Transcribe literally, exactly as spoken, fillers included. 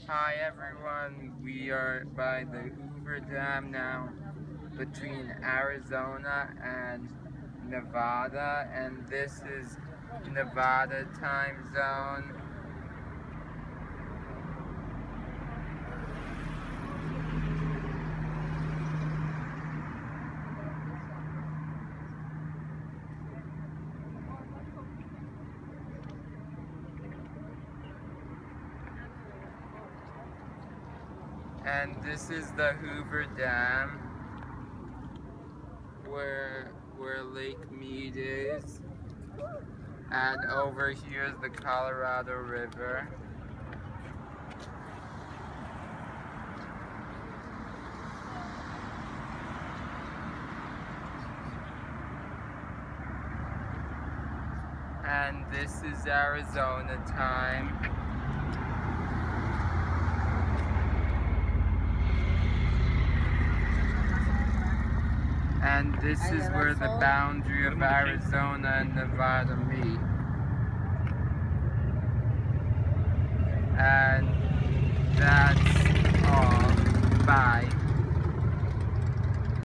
Hi everyone, we are by the Hoover Dam now between Arizona and Nevada, and this is Nevada time zone. And this is the Hoover Dam where where Lake Mead is, and over here is the Colorado River. And this is Arizona time. And this is where the boundary of Arizona and Nevada meet. And